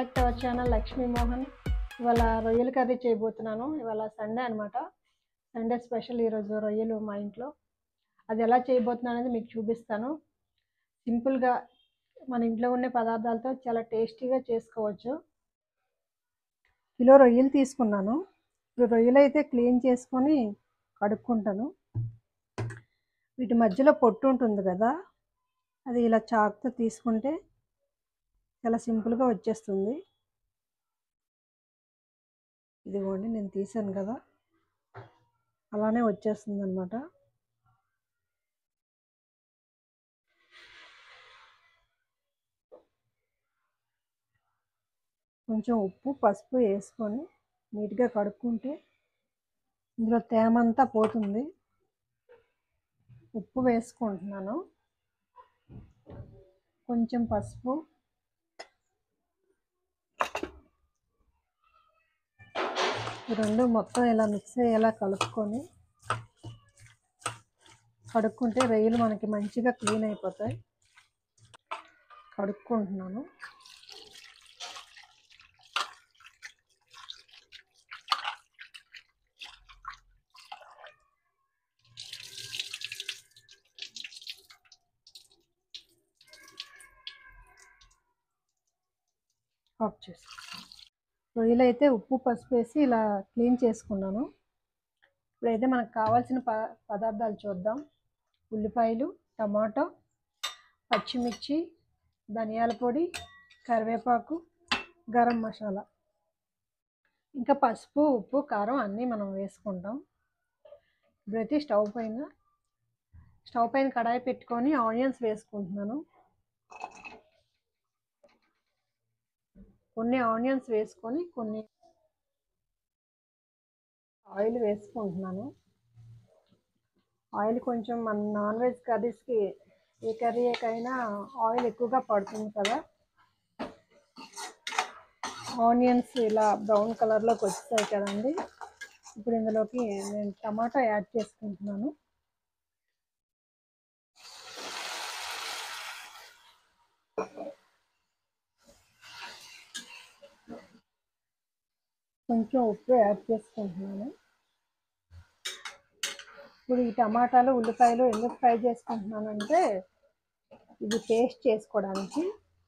Back to our channel Lakshmi Mohan. ఇవాళ రొయ్యల curry చేయబోతున్నాను. ఇవాళ సండే అనమాట. సండే స్పెషల్ ఈరోజు రొయ్యలు మా ఇంట్లో. అది ఎలా చేయబోతున్నాను అనేది మీకు చూపిస్తాను. సింపుల్గా మన ఇంట్లో ఉండే పదార్థాలతో చాలా టేస్టీగా చేసుకోవచ్చు. కిలో రొయ్యలు తీసుకున్నాను. ఇప్పుడు రొయ్యలు అయితే క్లీన్ చేసుకొని కడుక్కుంటాను. వీటి మధ్యలో పొట్టు ఉంటుంది కదా, అది ఇలా చాకుతో తీసుకుంటే చాలా సింపుల్గా వచ్చేస్తుంది. ఇదిగోండి, నేను తీసాను కదా, అలానే వచ్చేస్తుంది అనమాట. కొంచెం ఉప్పు పసుపు వేసుకొని నీట్గా కడుక్కుంటే ఇందులో తేమంతా పోతుంది. ఉప్పు వేసుకుంటున్నాను, కొంచెం పసుపు, ఈ రెండు మొత్తం ఇలా మిక్స్ అయ్యేలా కలుపుకొని కడుక్కుంటే రొయ్యలు మనకి మంచిగా క్లీన్ అయిపోతాయి. కడుక్కుంటున్నాను. ఆఫ్ చేసి రొయ్యలు అయితే ఉప్పు పసుపు వేసి ఇలా క్లీన్ చేసుకున్నాను. ఇప్పుడైతే మనకు కావాల్సిన పదార్థాలు చూద్దాం. ఉల్లిపాయలు, టమాటో, పచ్చిమిర్చి, ధనియాల పొడి, కరివేపాకు, గరం మసాలా, ఇంకా పసుపు ఉప్పు కారం అన్నీ మనం వేసుకుంటాం. ఇప్పుడైతే స్టవ్ పైన కడాయి పెట్టుకొని ఆనియన్స్ వేసుకుంటున్నాను. కొన్ని ఆనియన్స్ వేసుకొని కొన్ని ఆయిల్ వేసుకుంటున్నాను. ఆయిల్ కొంచెం మన నాన్ వెజ్ కర్రీస్కి ఏ కర్రీకైనా ఆయిల్ ఎక్కువగా పడుతుంది కదా. ఆనియన్స్ ఇలా బ్రౌన్ కలర్లోకి వచ్చాయి కదండి. ఇప్పుడు ఇందులోకి నేను టమాటా యాడ్ చేసుకుంటున్నాను. కొంచెం ఉప్పు యాడ్ చేసుకుంటున్నాను. ఇప్పుడు ఈ టమాటాలు ఉల్లిపాయలు ఎందుకు ఫ్రై చేసుకుంటున్నానంటే ఇది పేస్ట్ చేసుకోవడానికి.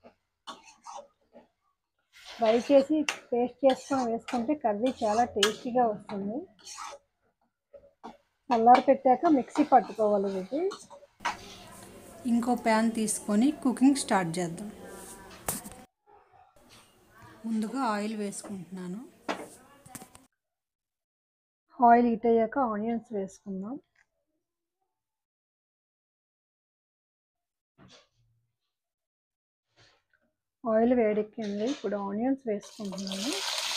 ఫ్రై చేసి పేస్ట్ చేసుకొని వేసుకుంటే కర్రీ చాలా టేస్టీగా వస్తుంది. చల్లారి పెట్టాక మిక్సీ పట్టుకోవాలి ఇది. ఇంకో ప్యాన్ తీసుకొని కుకింగ్ స్టార్ట్ చేద్దాం. ముందుగా ఆయిల్ వేసుకుంటున్నాను. ఆయిల్ హీట్ అయ్యాక ఆనియన్స్ వేసుకుందాం. ఆయిల్ వేడెక్కింది. ఇప్పుడు ఆనియన్స్ వేసుకుంటున్నాను.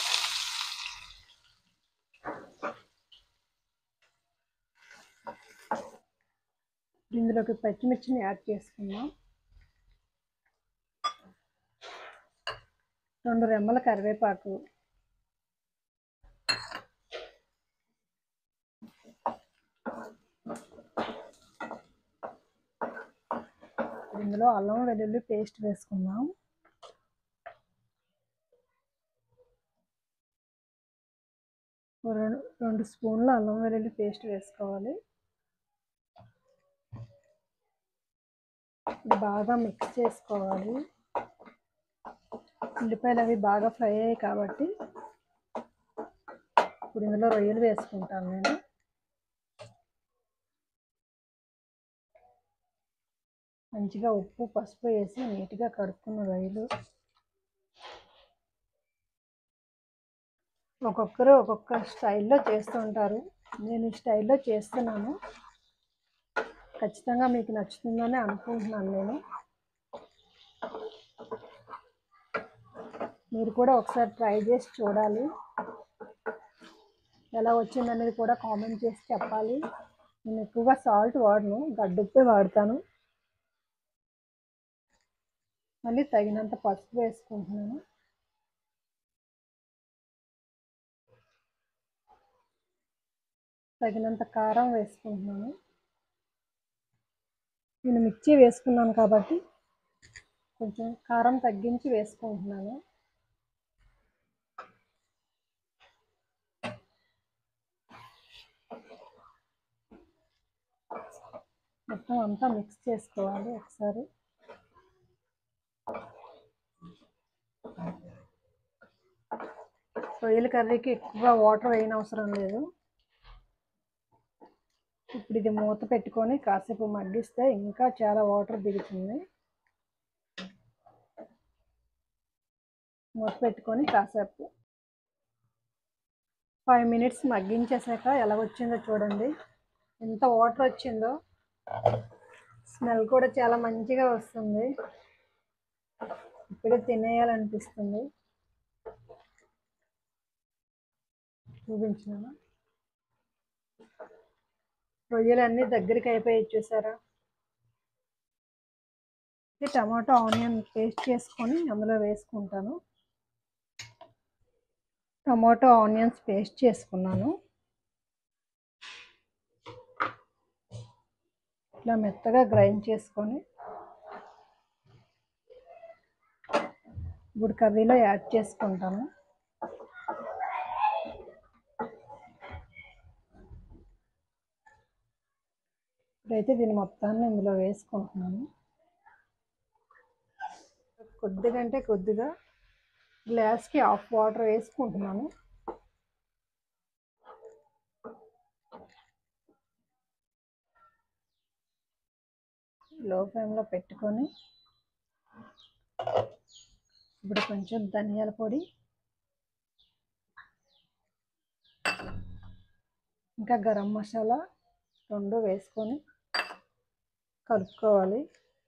ఇందులోకి పచ్చిమిర్చిని యాడ్ చేసుకుందాం. 2 రెమ్మల కరివేపాకు, ఇందులో అల్లం వెల్లుల్లి పేస్ట్ వేసుకుందాం. రెండు స్పూన్ల అల్లం వెల్లుల్లి పేస్ట్ వేసుకోవాలి. బాగా మిక్స్ చేసుకోవాలి. ఉల్లిపాయలు అవి బాగా ఫ్రై అయ్యాయి కాబట్టి ఇప్పుడు ఇందులో రొయ్యలు వేసుకుంటాను నేను. మంచిగా ఉప్పు పసుపు వేసి నీట్గా కడుక్కున్న రొయ్యలు. ఒక్కొక్కరు ఒక్కొక్క స్టైల్లో చేస్తుంటారు. నేను ఈ స్టైల్లో చేస్తున్నాను. ఖచ్చితంగా మీకు నచ్చుతుందని అనుకుంటున్నాను నేను. మీరు కూడా ఒకసారి ట్రై చేసి చూడాలి. ఎలా వచ్చిందనేది కూడా కామెంట్ చేసి చెప్పాలి. నేను ఎక్కువగా సాల్ట్ వాడను, గడ్డుప్పే వాడతాను. మళ్ళీ తగినంత పసుపు వేసుకుంటున్నాను. తగినంత కారం వేసుకుంటున్నాను. నేను మిర్చి వేసుకున్నాను కాబట్టి కొంచెం కారం తగ్గించి వేసుకుంటున్నాను. మొత్తం అంతా మిక్స్ చేసుకోవాలి ఒకసారి. రొయ్యల కర్రీకి ఎక్కువ వాటర్ వేయనవసరం లేదు. ఇప్పుడు ఇది మూత పెట్టుకొని కాసేపు మగ్గిస్తే ఇంకా చాలా వాటర్ దిగుతుంది. మూత పెట్టుకొని కాసేపు 5 మినిట్స్ మగ్గించేసాక ఎలా వచ్చిందో చూడండి. ఎంత వాటర్ వచ్చిందో. స్మెల్ కూడా చాలా మంచిగా వస్తుంది. ఇప్పుడే తినేయాలనిపిస్తుంది. చూపించాను. రొయ్యలు అన్నీ దగ్గరికి అయిపోయి చూసారా. టమాటో ఆనియన్ పేస్ట్ చేసుకొని అందులో వేసుకుంటాను. టమాటో ఆనియన్స్ పేస్ట్ చేసుకున్నాను. ఇట్లా మెత్తగా గ్రైండ్ చేసుకొని ఇప్పుడు కర్రీలో యాడ్ చేసుకుంటాను. ఇప్పుడైతే దీన్ని మొత్తాన్ని ఇందులో వేసుకుంటున్నాను. కొద్దిగా అంటే కొద్దిగా గ్లాస్కి హాఫ్ వాటర్ వేసుకుంటున్నాను. లో ఫ్లేమ్లో పెట్టుకొని ఇప్పుడు కొంచెం ధనియాల పొడి, ఇంకా గరం మసాలా 2 వేసుకొని కలుపుకోవాలి.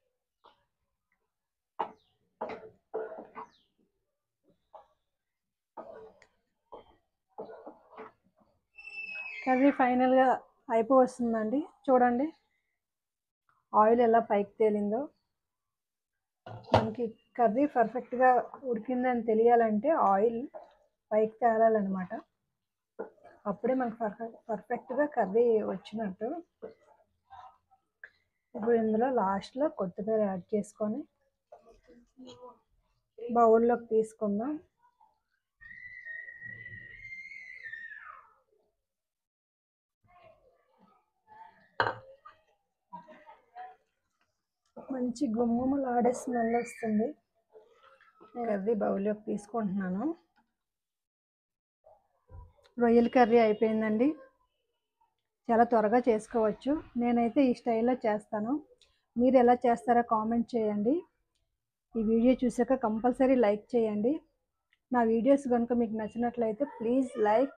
కర్రీ ఫైనల్గా అయిపోవస్తుందండి. చూడండి ఆయిల్ ఎలా పైకి తేలిందో. మనకి కర్రీ పర్ఫెక్ట్గా ఉడికిందని తెలియాలంటే ఆయిల్ పైకి తేలాలన్నమాట. అప్పుడే మనకు పర్ఫెక్ట్గా కర్రీ వచ్చినట్టు. ఇప్పుడు ఇందులో లాస్ట్లో కొత్తిమీర యాడ్ చేసుకొని బౌల్లోకి తీసుకుందాం. మంచి గుమ్మలాడే స్మెల్ వస్తుంది. కర్రీ బౌల్లోకి తీసుకుంటున్నాను. రొయ్యల కర్రీ అయిపోయిందండి. చాలా త్వరగా చేసుకోవచ్చు. నేనైతే ఈ స్టైల్లో చేస్తాను. మీరు ఎలా చేస్తారో కామెంట్ చేయండి. ఈ వీడియో చూసాక కంపల్సరీ లైక్ చేయండి. నా వీడియోస్ కనుక మీకు నచ్చినట్లయితే ప్లీజ్ లైక్